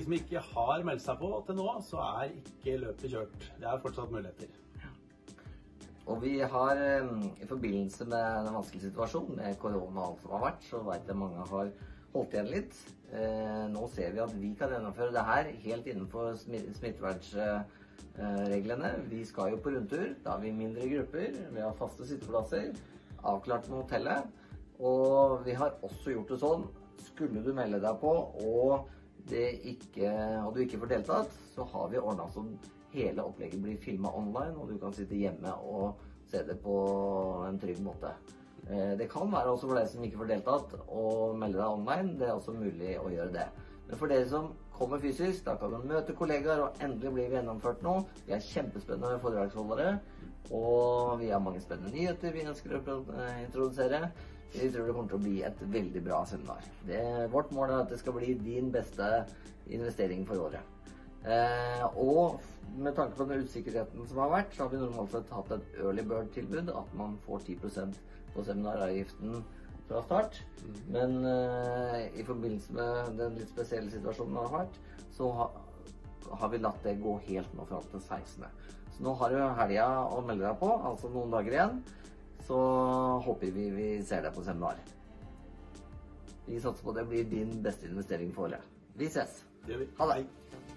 som ikke har meldt seg på til nå, så ikke løpet kjørt. Det fortsatt muligheter. Og vi har, i forbindelse med den vanskelige situasjonen med korona og alt som har vært, så vet jeg mange har holdt igjen litt. Nå ser vi at vi kan gjennomføre det her helt innenfor smittevernsreglene. Vi skal jo på rundtur, da har vi mindre grupper, vi har faste sitteplasser, avklart med hotellet. Og vi har også gjort det sånn, skulle du melde deg på og du ikke får deltatt, så har vi ordnet sånn hele opplegget blir filmet online, og du kan sitte hjemme og se det på en trygg måte. Det kan være også for deg som ikke får deltatt og melde deg online, det også mulig å gjøre det. Men for dere som kommer fysisk, da kan du møte kollegaer, og endelig blir vi gjennomført nå. Vi kjempespennende foredragsholdere, og vi har mange spennende nyheter vi ønsker å introdusere. Vi tror det kommer til å bli et veldig bra seminar. Vårt mål at det skal bli din beste investering for året. Og med tanke på den usikkerheten som har vært, så har vi normalt sett hatt et early bird-tilbud, at man får 10% på seminaravgiften fra start. Men i forbindelse med den litt spesielle situasjonen som har vært, så har vi latt det gå helt nå fram til 16. Så nå har du helga å melde deg på, altså noen dager igjen. Så håper vi ser deg på seminar. Vi satser på at det blir din beste investering for året. Vi ses. Det gjør vi. Ha det.